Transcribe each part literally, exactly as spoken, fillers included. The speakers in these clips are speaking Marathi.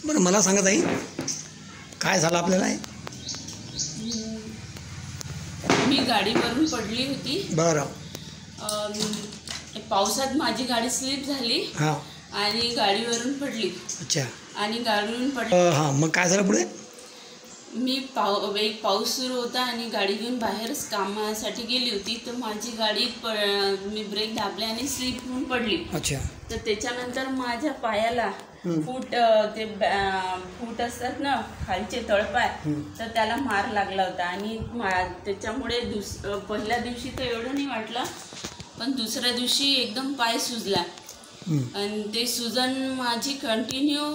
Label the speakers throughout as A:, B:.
A: बरं मला सांगा ताई, काय झालं आपल्याला? आहे
B: मी गाडीवरून पडली होती.
A: बरं.
B: पावसात माझी गाडी स्लिप झाली
A: हां
B: आणि गाडीवरून पडली.
A: अच्छा.
B: आणि गाडीवरून पडली.
A: हां मग काय झालं पुढे?
B: मी पाव एक पाऊस सुरू होता आणि गाडी घेऊन बाहेरच कामासाठी गेली होती. तर माझी गाडी प मी ब्रेक दाबले आणि स्लिप होऊन पडली.
A: अच्छा.
B: तर त्याच्यानंतर माझ्या पायाला फूट ते फूट असतात ना खालचे तळपाय, तर त्याला मार लागला होता. आणि त्याच्यामुळे दुस पहिल्या दिवशी तर एवढं नाही वाटलं, पण दुसऱ्या दिवशी एकदम पाय सुजला. आणि ते सुजन माझी कंटिन्यू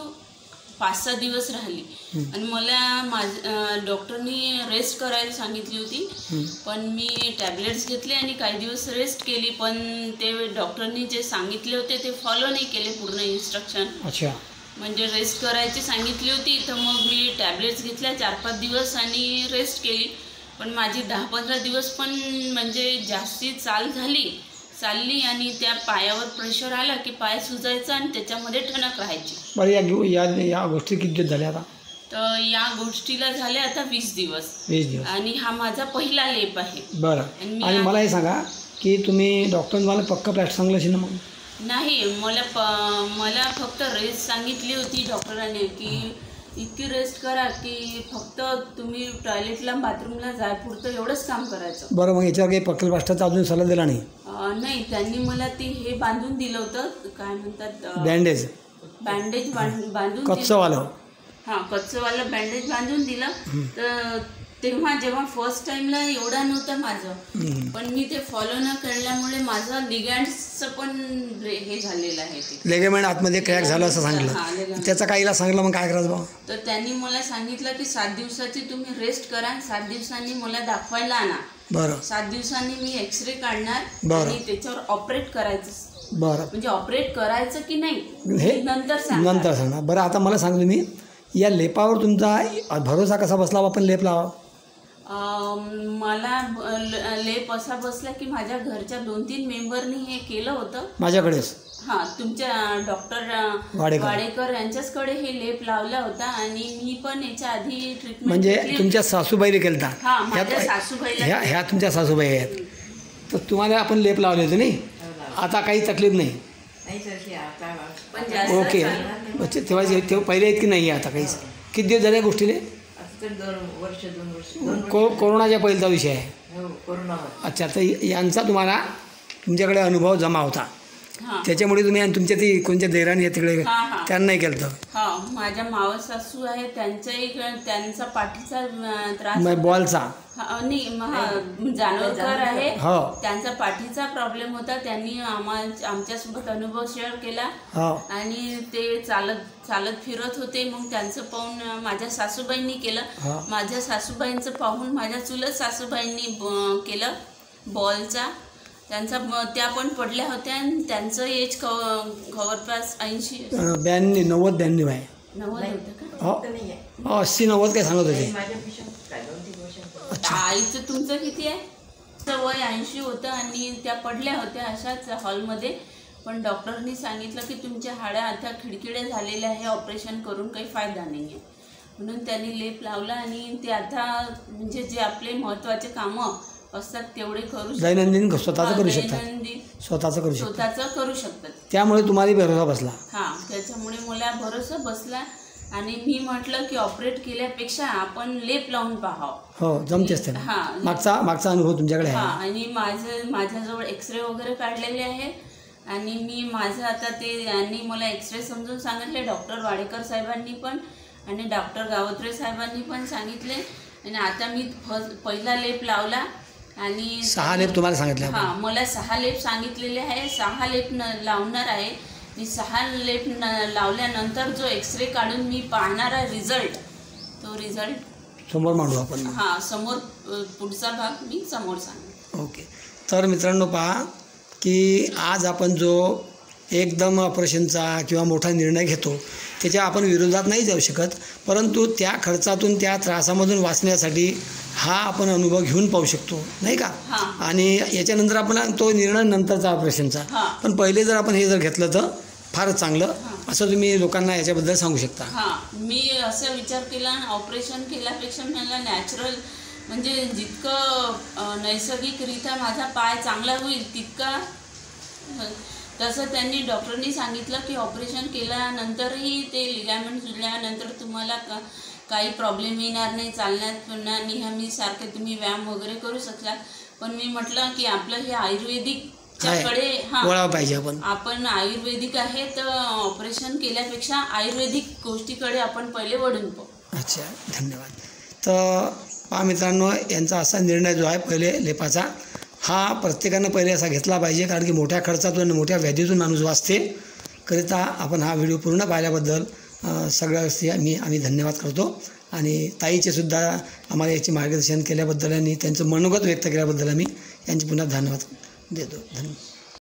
B: पाच सहा दिवस राहिली. आणि मला माझ डॉक्टरनी रेस्ट करायला सांगितली होती, पण मी टॅबलेट्स घेतले आणि काही दिवस रेस्ट केली. पण ते डॉक्टरनी जे सांगितले होते ते फॉलो नाही केले पूर्ण इन्स्ट्रक्शन.
A: अच्छा.
B: म्हणजे रेस्ट करायची सांगितली होती, तर मग मी टॅबलेट्स घेतल्या चार पाच दिवस आणि रेस्ट केली. पण माझी दहा पंधरा दिवस पण म्हणजे जास्ती चाल झाली चालली आणि त्या पायावर प्रेशर आला की पाय सुजायचा आणि त्याच्यामध्ये ठणक राहायची.
A: बरं, या या या गोष्टी किती दिवस झाल्या आता?
B: तर या गोष्टीला झाले आता वीस दिवस.
A: वीस दिवस.
B: आणि हा माझा पहिला लेप आहे.
A: बरं. आणि मला हे सांगा की तुम्ही डॉक्टरने मला पक्का प्लॅट सांगलं असेल ना? मग
B: नाही, मला प मला फक्त रेस्ट सांगितली होती डॉक्टरांनी की इतकी रेस्ट करा की फक्त तुम्ही टॉयलेटला बाथरूमला जाय पुरतं एवढंच काम करायचं.
A: बरं, मग याच्यावर काही पक्कल प्लास्टरचा अजून सल्ला दिला नाही?
B: नाही, त्यांनी मला ते हे बांधून दिलं होतं, काय म्हणतात,
A: बँडेज.
B: बँडेज बांधून
A: कच्चंवालं.
B: हां, कच्चंवालं बँडेज बांधून दिलं. तर तेव्हा जेव्हा फर्स्ट टाईमला एवढा नव्हतं माझं, पण मी ते फॉलो न केल्यामुळे माझं लिगॅंड्सचं पण हे झालेलं आहे. ते
A: लेगमेंट आतमध्ये क्रॅक झालं असं सांगितलं. त्याचा काहीला सांगितलं, मग काय करायचं बा?
B: तर त्यांनी मला सांगितलं की सात दिवसाची तुम्ही रेस्ट करा, सात दिवसांनी मला दाखवायला आणा.
A: बरं.
B: सात दिवसांनी मी एक्सरे काढणार आणि त्याच्यावर ऑपरेट करायचं.
A: बरं.
B: म्हणजे ऑपरेट करायचं की नाही
A: हे
B: नंतर
A: नंतर सांगा. बरं, आता मला सांग तुम्ही या लेपावर तुमचा भरोसा कसा बसला? आपण लेप लावा.
B: मला लेप असा बसला की माझ्या घरच्या दोन तीन मेंबरनी हे केलं होतं
A: माझ्याकडेच.
B: हां, तुमच्या डॉक्टर वाडेकर यांच्याचकडे हे लेप लावला होता. आणि मी पण याच्या आधी ट्रीटमेंट
A: म्हणजे तुमच्या सासूबाईने केलं होता?
B: हां, माझ्या सासूबाईला.
A: ह्या ह्या तुमच्या सासूबाई आहेत. तर तुम्हाला आपण लेप लावले होते नाही? आता काही तकलीफ नाही? ओके. तेव्हा तेव्हा पहिले इतकी नाही आहे आता काहीच. किती दिवस झाले गोष्टीने? को कोरोनाच्या पहिल्याचा विषय आहे. अच्छा. तर यांचा तुम्हाला तुमच्याकडे अनुभव जमा होता, त्याच्यामुळे तुम्ही आणि तुमच्या ती कोणत्या देराणी आहे तिकडे त्यांना नाही केलं?
B: हा, माझ्या मावस सासू आहे, त्यांचाही त्यांचा पाठीचा त्रास,
A: बॉलचा
B: नाही जानवकर आहे, त्यांचा पाठीचा प्रॉब्लेम होता. त्यांनी आमच्यासोबत अनुभव शेअर केला आणि ते चालत चालत फिरत होते. मग त्यांचं पाहून माझ्या सासूबाईंनी केलं. माझ्या सासूबाईंचं पाहून माझ्या चुलत सासूबाईंनी केलं बॉलचा. त्यांचा त्या पण पडल्या होत्या आणि त्यांचं एज जवळपास ऐंशी
A: ब्याण्णव नव्वद ब्याण्णव आहे.
B: नव्वद होतं का?
A: अस्सी नव्वद काय सांगत होते?
B: आईचं तुमचं किती आहे? वय ऐंशी होतं आणि त्या पडल्या होत्या अशाच हॉलमध्ये. पण डॉक्टरनी सांगितलं की तुमच्या हाड्या आता खिडखिड्या झालेल्या आहे, ऑपरेशन करून काही फायदा नाही आहे. म्हणून त्यांनी लेप लावला आणि ते आता म्हणजे जे आपले महत्त्वाचे कामं असतात तेवढे करू शकतात.
A: दैनंदिन स्वतःचं करू शकतात. स्वतःचं करू शकतात.
B: स्वतःचं करू शकतात.
A: त्यामुळे तुम्हाला भरोसा बसला?
B: हां, त्याच्यामुळे मला भरोसा बसला आणि मी म्हटलं की ऑपरेट केल्यापेक्षा आपण लेप लावून पाहावं.
A: हो, जमते असते.
B: हां,
A: मागचा मागचा अनुभव तुमच्याकडे आहे?
B: हां. आणि माझं माझ्याजवळ एक्सरे वगैरे काढलेले आहे आणि मी माझं आता ते यांनी मला एक्सरे समजून सांगितले, डॉक्टर वाडेकर साहेबांनी पण आणि डॉक्टर गावत्रे साहेबांनी पण सांगितले. आणि आता मी फर्स्ट पहिला लेप लावला आणि
A: सहा लेप तुम्हाला सांगितले?
B: हां, मला सहा लेप सांगितलेले आहे. सहा लेप न लावणार आहे मी. सहा लेप न लावल्यानंतर जो एक्सरे काढून मी पाहणारा रिझल्ट, तो रिझल्ट
A: समोर मांडू आपण.
B: हां, समोर पुढचा भाग मी समोर सांगेन.
A: ओके. तर मित्रांनो पहा की आज आपण जो एकदम ऑपरेशनचा किंवा मोठा निर्णय घेतो त्याच्या आपण विरोधात नाही जाऊ शकत, परंतु त्या खर्चातून त्या त्रासामधून वाचण्यासाठी हा आपण अनुभव घेऊन पाहू शकतो, नाही का? आणि याच्यानंतर आपण तो निर्णय नंतरचा ऑपरेशनचा, पण पहिले जर आपण हे जर घेतलं तर फारच चांगलं असं तुम्ही लोकांना याच्याबद्दल सांगू शकता.
B: हां, मी असं विचार केला, ऑपरेशन केल्यापेक्षा मला नॅचरल म्हणजे जितकं नैसर्गिकरित्या माझा पाय चांगला होईल तितका. तसं त्यांनी डॉक्टरनी सांगितलं की ऑपरेशन केल्यानंतरही ते लिगामेंट जुळल्यानंतर तुम्हाला का काही प्रॉब्लेम येणार नाही, चालण्यात पुन्हा नेहमी सारखे तुम्ही व्यायाम वगैरे करू शकता. पण मी म्हटलं की आपलं हे आयुर्वेदिकच्याकडे हां
A: वळावं पाहिजे आपण
B: आपण आयुर्वेदिक आहे तर ऑपरेशन केल्यापेक्षा आयुर्वेदिक गोष्टीकडे आपण पहिले वळून पाहू.
A: अच्छा, धन्यवाद. तर पहा मित्रांनो, यांचा असा निर्णय जो आहे पहिले लेपाचा, हा प्रत्येकानं पहिले असा घेतला पाहिजे, कारण की मोठ्या खर्चातून मोठ्या व्याधीतून माणूस वाचते. करिता आपण हा व्हिडिओ पूर्ण पाहिल्याबद्दल सगळ्या मी आम्ही धन्यवाद करतो. आणि ताईचे सुद्धा आम्हाला याचे मार्गदर्शन केल्याबद्दल आणि त्यांचं मनोगत व्यक्त केल्याबद्दल आम्ही यांचे पुन्हा धन्यवाद देतो. धन्यवाद.